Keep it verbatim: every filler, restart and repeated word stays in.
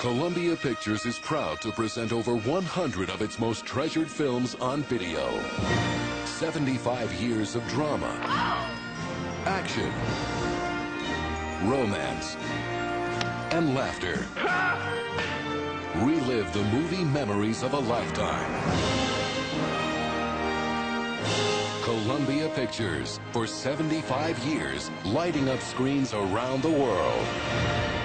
Columbia Pictures is proud to present over one hundred of its most treasured films on video. seventy-five years of drama, action, romance, and laughter. Relive the movie memories of a lifetime. Columbia Pictures, for seventy-five years, lighting up screens around the world.